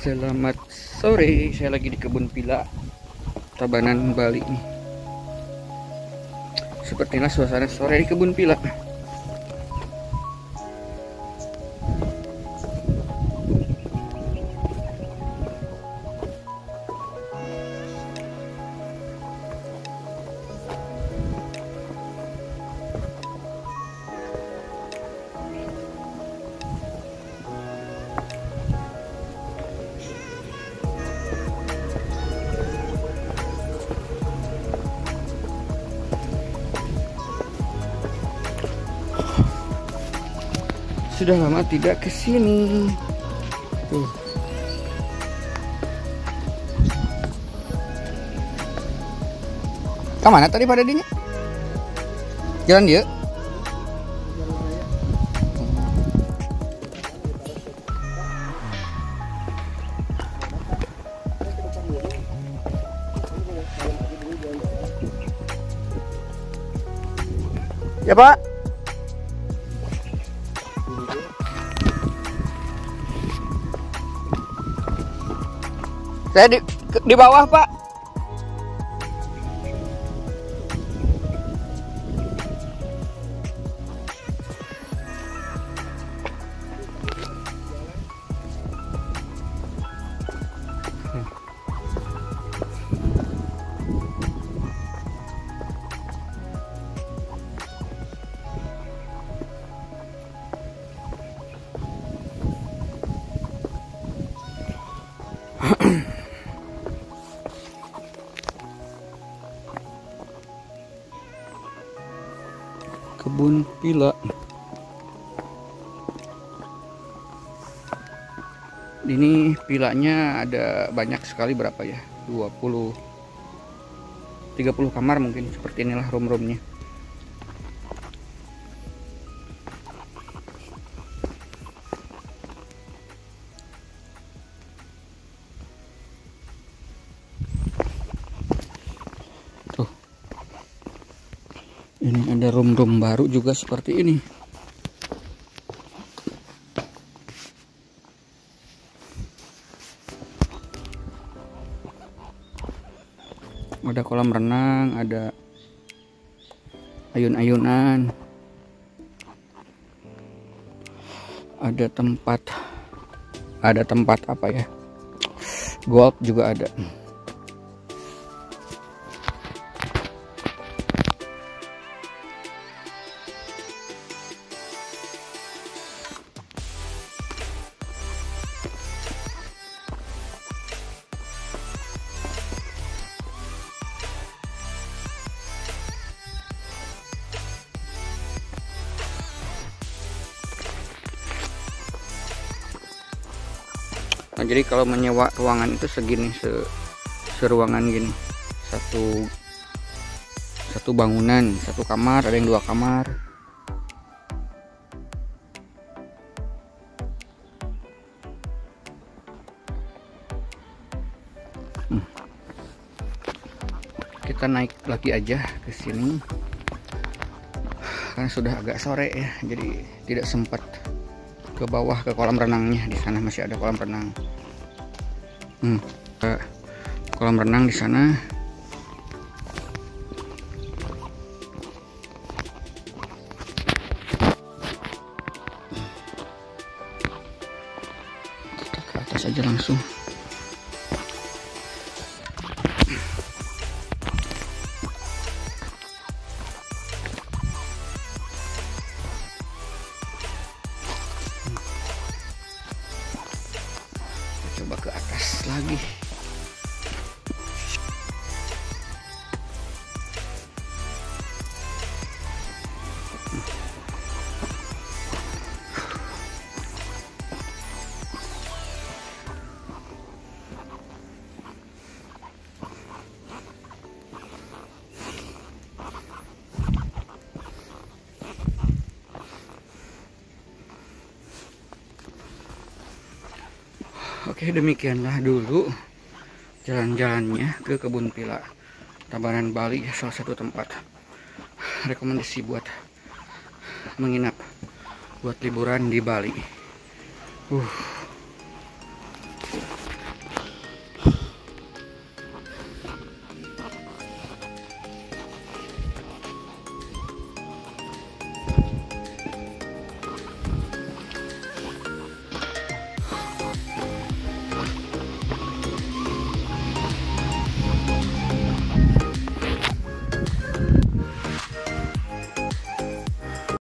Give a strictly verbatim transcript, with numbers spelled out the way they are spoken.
Selamat sore, saya lagi di kebun pila Tabanan, Bali nih. Sepertilah suasana sore di kebun pila. Sudah lama tidak ke sini. Tuh. Kemana tadi pada dinya? Jalan dia? Ya Pak. Saya di, di bawah Pak. Kebun pila. Ini pilanya ada banyak sekali, berapa ya? dua puluh tiga puluh kamar mungkin, seperti inilah room-roomnya. Tuh. Ini ada room-room baru juga seperti ini. Ada kolam renang, ada ayun-ayunan, ada tempat, ada tempat apa ya? Golf juga ada. Nah, jadi kalau menyewa ruangan itu segini, se seruangan gini, satu satu bangunan, satu kamar, ada yang dua kamar. Hmm. Kita naik lagi aja ke sini, karena sudah agak sore ya, jadi tidak sempat ke bawah ke kolam renangnya. Di sana masih ada kolam renang. Hmm, ke kolam renang di sana. Kita ke atas aja langsung. Coba ke atas lagi. Oke, demikianlah dulu jalan-jalannya ke kebun pila Tabanan, Bali, salah satu tempat rekomendasi buat menginap, buat liburan di Bali. Uh.